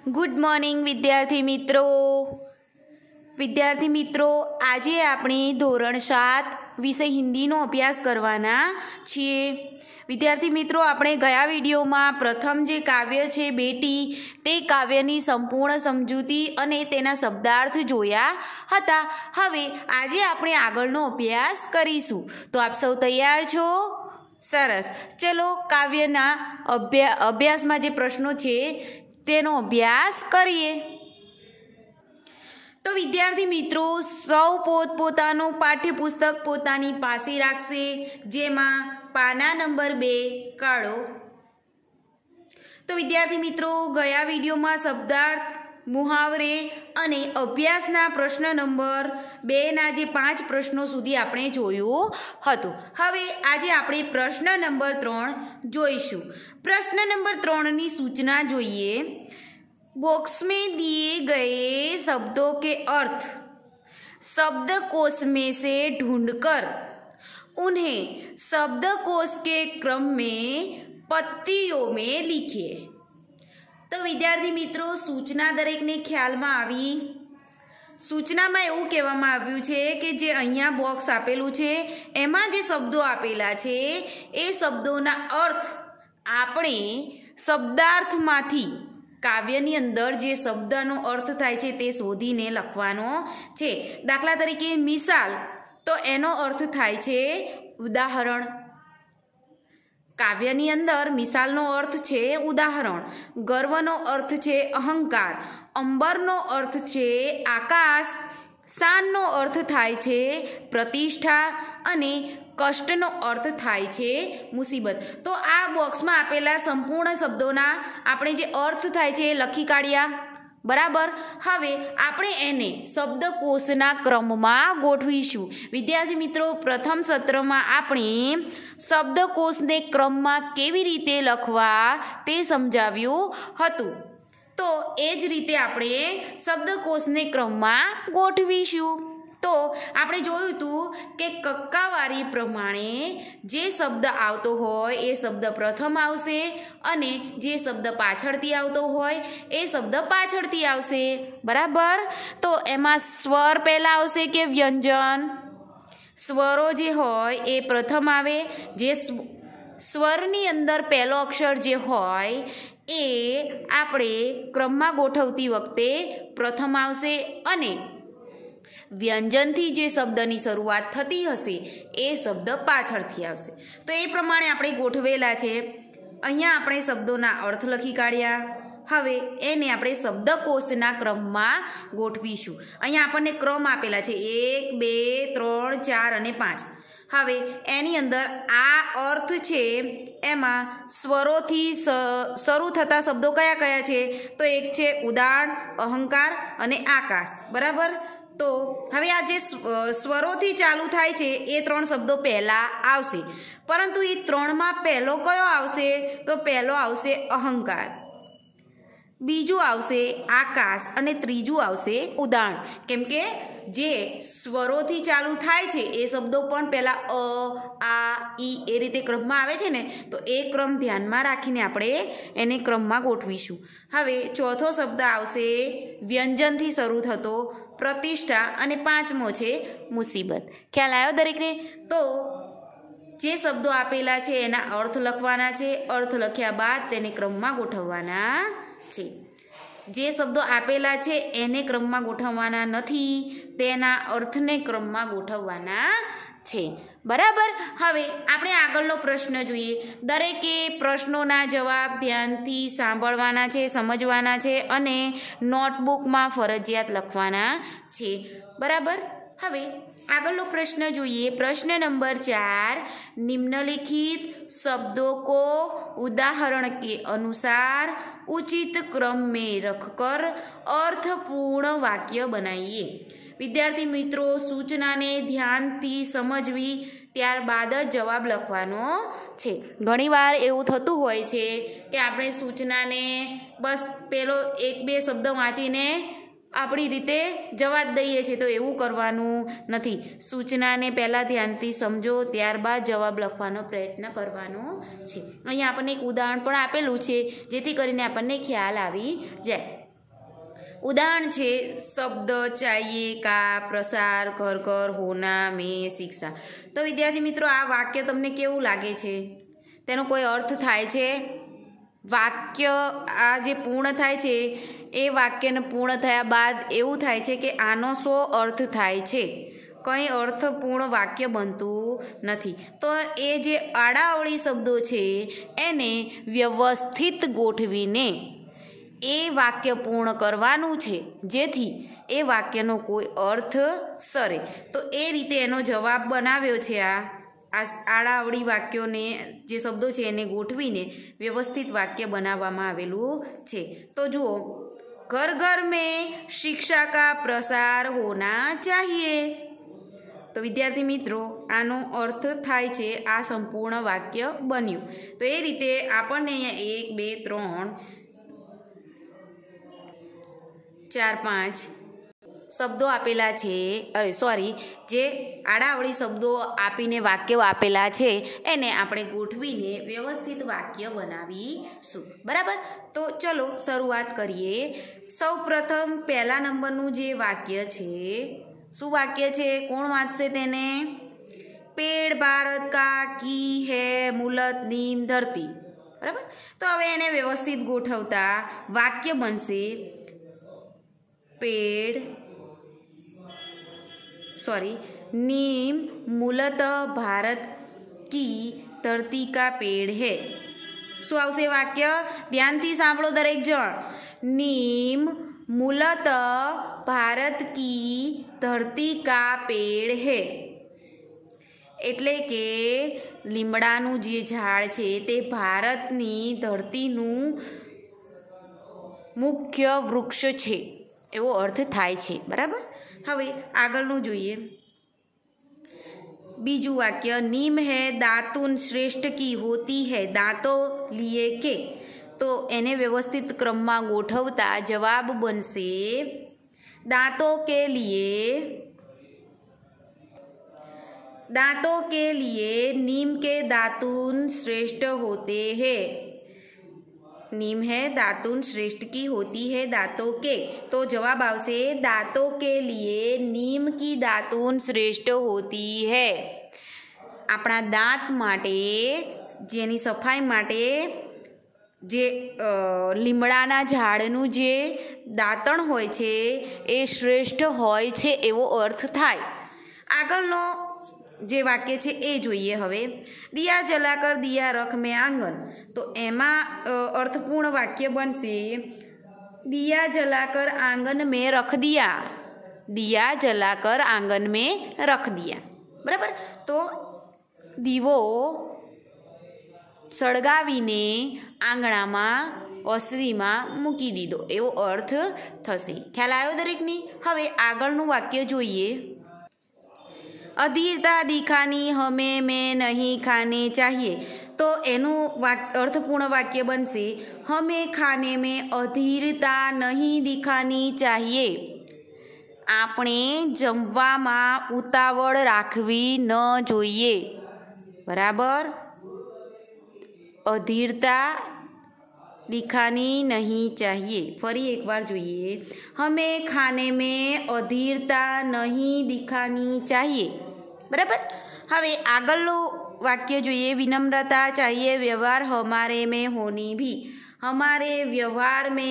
Good morning વિદ્યાર્થી મિત્રો આજે આપણે ધોરણ 7 વિષય હિન્દીનો અભ્યાસ કરવાના છીએ। વિદ્યાર્થી મિત્રો આપણે ગયા વિડીયોમાં પ્રથમ જે કાવ્ય છે બેટી તે કાવ્યની સંપૂર્ણ સમજૂતી અને તેના શબ્દાર્થ જોયા હતા। હવે આજે આપણે આગળનો અભ્યાસ કરીશું, તો આપ સૌ તૈયાર છો? સરસ, ચલો કાવ્યના અભ્યાસમાં જે પ્રશ્નો છે તેનો અભ્યાસ કરીએ। તો વિદ્યાર્થી મિત્રો સૌ પોતપોતાનું પાઠ્યપુસ્તક પોતાની પાસે રાખશે, જેમાં પાના નંબર 2 કાઢો। તો વિદ્યાર્થી મિત્રો ગયા વિડીયોમાં શબ્દાર્થ, મુહાવરે અને અભ્યાસના પ્રશ્ન નંબર 2ના જે 5 પ્રશ્નો સુધી આપણે જોયું હતું। હવે આજે આપણે પ્રશ્ન નંબર 3 જોઈશું। प्रश्न नंबर 3 की सूचना જોઈએ। बॉक्स में दिए गए शब्दों के अर्थ शब्दकोश में से ढूंढकर उन्हें शब्दकोश के क्रम में पत्तियों में लिखिए। तो विद्यार्थी मित्रों सूचना दरेक ने ख्याल में आवी। सूचना में एवं कहेवामां आव्युं छे कि जे अहींया बॉक्स आपेलुं छे एमां जे शब्दों आपेला छे ए शब्दोना अर्थ આપણે શબ્દાર્થમાંથી કાવ્યની અંદર જે શબ્દનો અર્થ થાય છે તે શોધીને લખવાનો છે। દાખલા તરીકે મિસાલ, તો એનો અર્થ થાય છે ઉદાહરણ। કાવ્યની અંદર મિસાલનો અર્થ છે ઉદાહરણ। ગર્વનો અર્થ છે અહંકાર। અંબરનો અર્થ છે આકાશ। શાનનો અર્થ થાય છે પ્રતિષ્ઠા અને કષ્ટનો અર્થ થાય છે મુસીબત। તો આ બોક્સમાં આપેલા સંપૂર્ણ શબ્દોના આપણે જે અર્થ થાય છે એ લખી કાઢ્યા, બરાબર। હવે આપણે એને શબ્દકોશના ક્રમમાં ગોઠવીશું। વિદ્યાર્થી મિત્રો પ્રથમ સત્રમાં આપણે શબ્દકોશને ક્રમમાં કેવી રીતે લખવા તે સમજાવ્યું હતું, તો એ જ રીતે આપણે શબ્દકોશને ક્રમમાં ગોઠવીશું। તો આપણે જોયું હતું કે કક્કાવારી પ્રમાણે જે શબ્દ આવતો હોય એ શબ્દ પ્રથમ આવશે અને જે શબ્દ પાછળથી આવતો હોય એ શબ્દ પાછળથી આવશે, બરાબર। તો એમાં સ્વર પહેલાં આવશે કે વ્યંજન? સ્વરો જે હોય એ પ્રથમ આવે। જે સ્વરની અંદર પહેલો અક્ષર જે હોય એ આપણે ક્રમમાં ગોઠવતી વખતે પ્રથમ આવશે અને વ્યંજનથી જે શબ્દની શરૂઆત થતી હશે એ શબ્દ પાછળથી આવશે। તો એ પ્રમાણે આપણે ગોઠવેલા છે। અહીંયા આપણે શબ્દોના અર્થ લખી કાઢ્યા। હવે એને આપણે શબ્દકોશના ક્રમમાં ગોઠવીશું। અહીંયા આપણને ક્રમ આપેલા છે 1 2 3 4 અને 5। હવે એની અંદર આ અર્થ છે એમાં સ્વરોથી શરૂ થતા શબ્દો કયા કયા છે? તો એક છે ઉદાહરણ, અહંકાર અને આકાશ, બરાબર। તો હવે આ જે સ્વરોથી ચાલુ થાય છે એ 3 શબ્દો પહેલાં આવશે, પરંતુ એ 3માં પહેલો કયો આવશે? તો પહેલો આવશે અહંકાર, બીજું આવશે આકાશ અને ત્રીજું આવશે ઉદાહરણ। કેમ કે જે સ્વરોથી ચાલુ થાય છે એ શબ્દો પણ પહેલાં અ, આ, ઈ એ રીતે ક્રમમાં આવે છે ને, તો એ ક્રમ ધ્યાનમાં રાખીને આપણે એને ક્રમમાં ગોઠવીશું। હવે ચોથો શબ્દ આવશે વ્યંજનથી શરૂ થતો પ્રતિષ્ઠા અને 5મો છે મુસીબત। ખ્યાલ આવ્યો દરેકને? તો જે શબ્દો આપેલા છે એના અર્થ લખવાના છે, અર્થ લખ્યા બાદ તેને ક્રમમાં ગોઠવવાના છે। જે શબ્દો આપેલા છે એને ક્રમમાં ગોઠવવાના નથી, તેના અર્થને ક્રમમાં ગોઠવવાના છે, બરાબર। હવે આપણે આગળનો પ્રશ્ન જોઈએ। દરેકે પ્રશ્નોના જવાબ ધ્યાનથી સાંભળવાના છે, સમજવાના છે અને નોટબુકમાં ફરજિયાત લખવાના છે, બરાબર। હવે આગળનો પ્રશ્ન જોઈએ। प्रश्न नंबर 4, निम्नलिखित शब्दों को उदाहरण के अनुसार उचित क्रम में रखकर अर्थपूर्ण वाक्य बनाइए। विद्यार्थी मित्रों सूचनाने ध्यानथी समझवी ત્યારબાદ જ જવાબ લખવાનો છે। ઘણીવાર એવું થતું હોય છે કે આપણે સૂચનાને બસ પેલો 1-2 શબ્દ વાંચીને આપણી રીતે જવાબ દઈએ છીએ, તો એવું કરવાનું નથી। સૂચનાને પહેલાં ધ્યાનથી સમજો, ત્યારબાદ જવાબ લખવાનો પ્રયત્ન કરવાનો છે। અહીંયા આપણને એક ઉદાહરણ પણ આપેલું છે જેથી કરીને આપણને ખ્યાલ આવી જાય। उदाहरण छे शब्द चाहिए का प्रसार घर घर होना में शिक्षा। तो विद्यार्थी मित्रों आ वाक्य तमने केवुं लागे छे? तेनो कोई अर्थ थाय छे? वाक्य आ जे पूर्ण थाय छे ए वाक्यने पूर्ण थया बाद एवुं थाय छे के आनो शो अर्थ थाय छे? कई अर्थपूर्ण वाक्य बनતું નથી। તો એ જે આડાઅવળી શબ્દો છે એને વ્યવસ્થિત ગોઠવીને એ વાક્ય પૂર્ણ કરવાનું છે જેથી એ વાક્યનો કોઈ અર્થ સરે। તો એ રીતે એનો જવાબ બનાવ્યો છે। આ આડાઅવળી વાક્યોને જે શબ્દો છે એને ગોઠવીને વ્યવસ્થિત વાક્ય બનાવવામાં આવેલું છે। તો જુઓ, घर घर में शिक्षा का प्रसार होना चाहिए। तो विद्यार्थी मित्रों आनो अर्थ थाय छे आ संपूर्ण वाक्य बन्यु। तो ए रीते आपणे अहींया 1 2 3 4 5 शब्दों आपेला छे, अरे सॉरी, जे आडाअवળી शब्दों आपीने वाक्यो आपेला छे एने आपणे गोठवीने व्यवस्थित वाक्य बनावीशुं। बराबर। तो चलो शुरुआत करीए। सौ प्रथम पहला नंबरनुं जे वाक्य छे, શું વાક્ય છે? કોણ વાંચશે તેને? પેડ ભારત કા કી હે મુલત નીમ ધરતી। બરાબર। તો હવે એને વ્યવસ્થિત ગોઠવતા વાક્ય બનશે પેડ नीम मूलत भारत की धरती का पेड़ है। શું આવશે વાક્ય? ધ્યાનથી સાંભળો દરેક જણ। नीम मूलत भारत की धरती का पेड़ है એટલે કે લીમડાનું જે ઝાડ છે તે ભારતની ધરતીનું મુખ્ય વૃક્ષ છે એવો અર્થ થાય છે। બરાબર। હવે આગળનું જોઈએ। બીજું વાક્ય, नीम है दातुन श्रेष्ठ की होती है दांतों लिए के। तो एने व्यवस्थित क्रम में गोठवता जवाब बनसे दांतों के लिए नीम के दातुन श्रेष्ठ होते हैं। नीम है दातुन श्रेष्ठ की होती है दांतों के। तो जवाब आवशे दांतों के लिए नीम की दातुन श्रेष्ठ होती है। आपणा दांत माटे जेनी सफाई माटे जे લીમડાના ઝાડનું જે દાંતણ હોય છે એ શ્રેષ્ઠ હોય છે એવો અર્થ થાય। આગળનો જે વાક્ય છે એ જોઈએ। હવે દિયા જલાકર દિયા રખ મેં આંગન। તો એમાં અર્થપૂર્ણ વાક્ય બનશે દિયા જલાકર આંગન में रख दिया। દિયા જલાકર આંગન में रख दिया। બરાબર। તો દીવો સળગાવીને આંગણામાં ઓસરીમાં મૂકી દીધો એવો અર્થ થશે। ખ્યાલ આવ્યો દરેકની? હવે આગળનું વાક્ય જોઈએ। અધીરતા દિખાની હમે મેં નહીં ખાને ચાહીએ। તો એનું અર્થપૂર્ણ વાક્ય બનશે હમે ખાને में અધીરતા નહીં દિખાની ચાહીએ। આપણે જમવામાં ઉતાવળ રાખવી ન જોઈએ। બરાબર। अधीरता दिखानी नहीं चाहिए। फरी एक बार જોઈએ। हमें खाने में अधीरता नहीं दिखानी चाहिए। बराबर। હવે આગળનું વાક્ય જોઈએ। विनम्रता चाहिए व्यवहार हमारे में होनी भी। हमारे व्यवहार में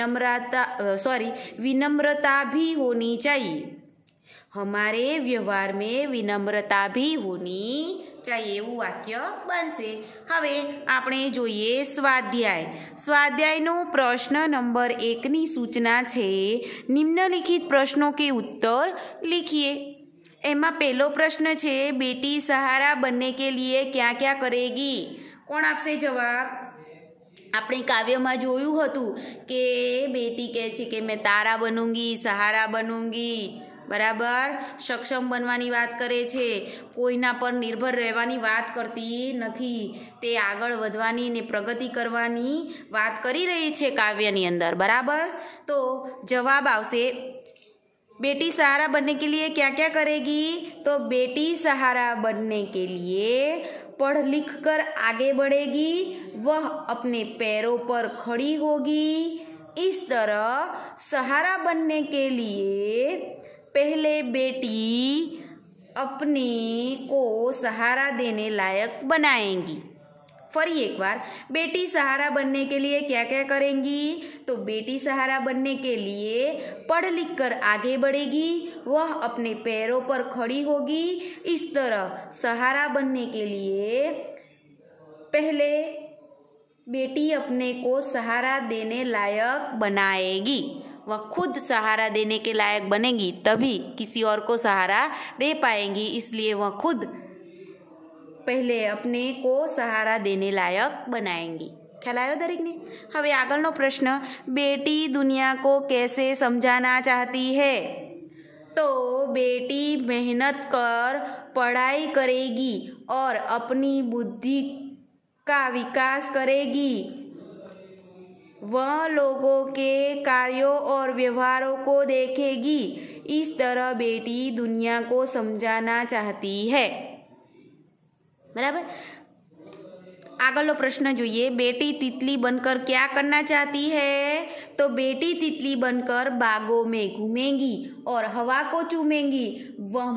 विनम्रता भी होनी चाहिए। हमारे व्यवहार में विनम्रता भी होनी चाहिए એવું વાક્ય બનશે। હવે આપણે જોઈએ સ્વાધ્યાય। સ્વાધ્યાયનો પ્રશ્ન નંબર 1ની સૂચના છે નિમ્નલિખિત प्रश्नों के उत्तर लिखिए। એમાં પહેલો પ્રશ્ન છે बेटी सहारा बनने के लिए क्या क्या करेगी। કોણ આપશે જવાબ? આપણે કાવ્યમાં જોયું હતું કે બેટી કહે છે કે મેં તારા બનूंगी, સહારા બનूंगी। बराबर। सक्षम बनवानी बात करे छे, कोईना पर निर्भर रहवानी बात करती नथी। ते आगळ वधवानी ने प्रगति करवानी बात करी रही छे काव्यनी अंदर। बराबर। तो जवाब आवशे बेटी सहारा बनने के लिए क्या क्या करेगी। तो बेटी सहारा बनने के लिए पढ़ लिख कर आगे बढ़ेगी, वह अपने पैरों पर खड़ी होगी, इस तरह सहारा बनने के लिए पहले बेटी अपने को सहारा देने लायक बनाएंगी। फरी एक बार, बेटी सहारा बनने के लिए क्या क्या करेंगी? तो बेटी सहारा बनने के लिए पढ़ लिख कर आगे बढ़ेगी, वह अपने पैरों पर खड़ी होगी। इस तरह सहारा बनने के लिए पहले बेटी अपने को सहारा देने लायक बनाएगी। वह खुद सहारा देने के लायक बनेगी तभी किसी और को सहारा दे पाएंगी, इसलिए वह खुद पहले अपने को सहारा देने लायक बनाएंगी। ખ્યાલ આવ્યો દરેકને? હવે આગળનો પ્રશ્ન, બેટી दुनिया को कैसे समझाना चाहती है? तो बेटी मेहनत कर पढ़ाई करेगी और अपनी बुद्धि का विकास करेगी। वह लोगों के कार्यों और व्यवहारों को देखेगी। इस तरह बेटी दुनिया को समझाना चाहती है। बराबर। આગળનો પ્રશ્ન જોઈએ, बेटी तितली बनकर क्या करना चाहती है? तो बेटी तितली बनकर बागों में घूमेंगी और हवा को चूमेंगी। वह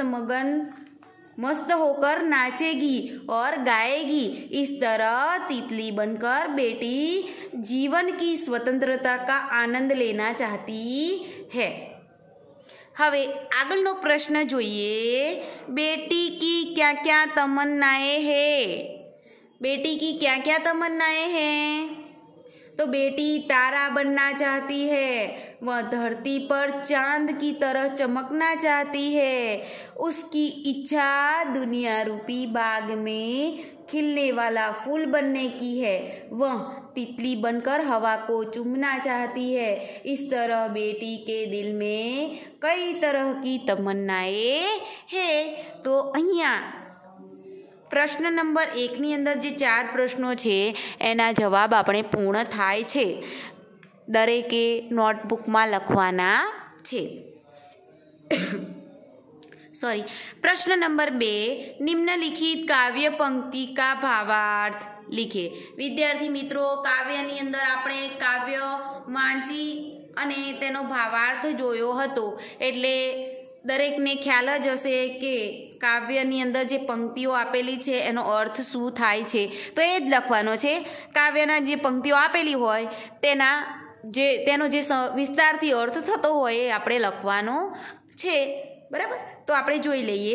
मस्त होकर नाचेगी और गाएगी। इस तरह तितली बनकर बेटी जीवन की स्वतंत्रता का आनंद लेना चाहती है। હવે આગળનો પ્રશ્ન જોઈએ, बेटी की क्या क्या तमन्नाएं हैं? बेटी की क्या क्या तमन्नाएं हैं? तो बेटी तारा बनना चाहती है, वह धरती पर चांद की तरह चमकना चाहती है। उसकी इच्छा दुनिया रूपी बाग में खिलने वाला फूल बनने की है। वह तितली बनकर हवा को चूमना चाहती है। इस तरह बेटी के दिल में कई तरह की तमन्नाएं हैं। तो અહીંયા પ્રશ્ન નંબર 1ની અંદર જે 4 પ્રશ્નો છે એના જવાબ આપણે પૂર્ણ થાય છે, દરેકે નોટબુકમાં લખવાના છે। सॉरी, प्रश्न नंबर 2, निम्नलिखित काव्य पंक्ति का भावार्थ लिखे। विद्यार्थी मित्रों, काव्यनी अंदर આપણે કાવ્ય વાંચી અને તેનો ભાવાર્થ જોયો હતો, એટલે દરેકને ખ્યાલ જ હશે કે કાવ્યની અંદર જે પંક્તિઓ આપેલી છે એનો અર્થ શું થાય છે। તો એ જ લખવાનો છે। કાવ્યના જે પંક્તિઓ આપેલી હોય તેનો જે વિસ્તારથી અર્થ થતો હોય એ આપણે લખવાનો છે। बराबर। तो આપણે જોઈ લઈએ।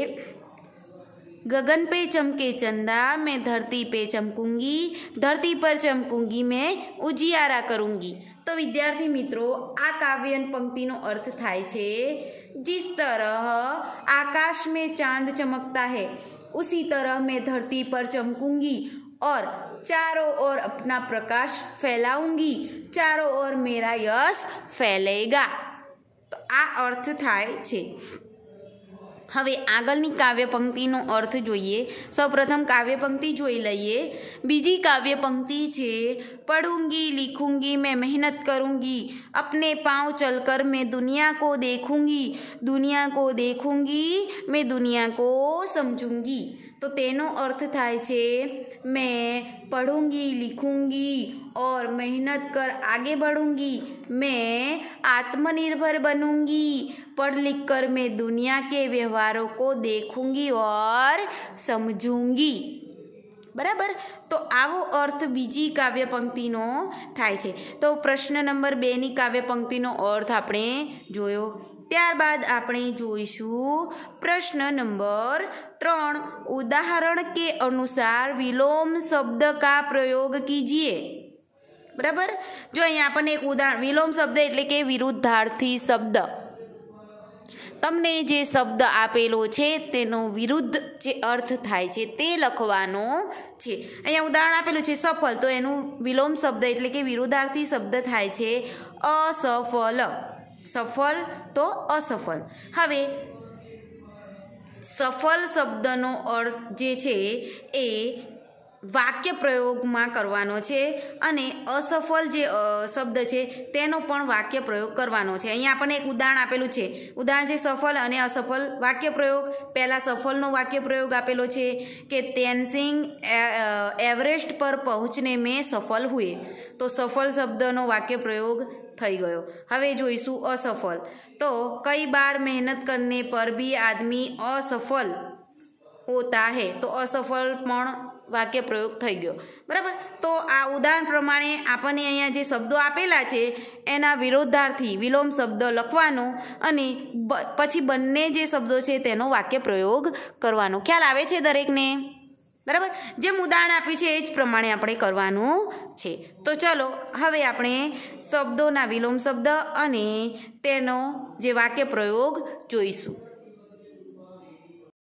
गगन पे चमके चंदा, मैं धरती पे चमकूंगी, धरती पर चमकूंगी मैं उजियारा करूंगी। तो विद्यार्थी मित्रों, आ काव्य पंक्तिनो अर्थ थाय छे, जिस तरह आकाश में चांद चमकता है उसी तरह मैं धरती पर चमकूंगी और चारों ओर अपना प्रकाश फैलाऊंगी, चारों ओर मेरा यश फैलेगा। तो आ अर्थ थाय छे। હવે આગળની કાવ્ય પંક્તિનો અર્થ જોઈએ। સૌપ્રથમ કાવ્ય પંક્તિ જોઈ લઈએ। બીજી કાવ્ય પંક્તિ છે, पढ़ूंगी लिखूंगी मैं मेहनत करूंगी, अपने पाँव चलकर मैं दुनिया को देखूंगी, दुनिया को देखूंगी मैं दुनिया को समझूंगी। तो तेनो अर्थ थाय छे, मैं पढ़ूंगी लिखूंगी और मेहनत कर आगे बढ़ूंगी, मैं आत्मनिर्भर बनूंगी, पढ़ लिख कर मैं दुनिया के व्यवहारों को देखूंगी और समझूंगी। बराबर। तो आवो अर्थ बीजी काव्य पंक्तिनो थाय छे। तो प्रश्न नंबर 2 काव्य पंक्तिनो अर्थ आपणे जोयो। ત્યારબાદ આપણે જોઈશું પ્રશ્ન નંબર 3, उदाहरण के अनुसार विलोम शब्द का प्रयोग कीजिए। बराबर। जो અહીંયા આપણને એક ઉદાહરણ, વિલોમ શબ્દ એટલે કે વિરુદ્ધાર્થી શબ્દ। તમને જે શબ્દ આપેલો છે તેનો વિરુદ્ધ જે અર્થ થાય છે તે લખવાનો છે। અહીંયા ઉદાહરણ આપેલું છે સફળ, તો એનું વિલોમ શબ્દ એટલે કે વિરુદ્ધાર્થી શબ્દ થાય છે અસફળ। સફળ તો અસફળ। હવે સફળ શબ્દનો અર્થ જે છે એ વાક્ય પ્રયોગમાં કરવાનો છે અને અસફળ જે શબ્દ છે તેનો પણ વાક્ય પ્રયોગ કરવાનો છે. અહીંયા આપણને એક ઉદાહરણ આપેલું છે. ઉદાહરણ છે સફળ અને અસફળ વાક્ય પ્રયોગ. પહેલાં સફળનો વાક્ય પ્રયોગ આપેલો છે કે તેનસિંગ એવરેસ્ટ પર પહોંચને મેં સફળ હુએ. તો સફળ શબ્દનો વાક્ય પ્રયોગ થઈ ગયો. હવે જોઈશું અસફળ. તો કઈ બાર મહેનત કરને પર भी आदमी असफल होता है. તો અસફળ પણ વાક્ય પ્રયોગ થઈ ગયો. બરાબર. તો આ ઉદાહરણ પ્રમાણે આપણને અહીંયા જે શબ્દો આપેલા છે એના વિરોધાર્થી વિલોમ શબ્દ લખવાનો અને પછી બંને જે શબ્દો છે તેનો વાક્ય પ્રયોગ કરવાનો. ખ્યાલ આવે છે દરેકને? બરાબર. જેમ ઉદાહરણ આપ્યું છે એ જ પ્રમાણે આપણે કરવાનું છે. તો ચલો હવે આપણે શબ્દોના વિલોમ શબ્દ અને તેનો જે વાક્ય પ્રયોગ જોઈશું.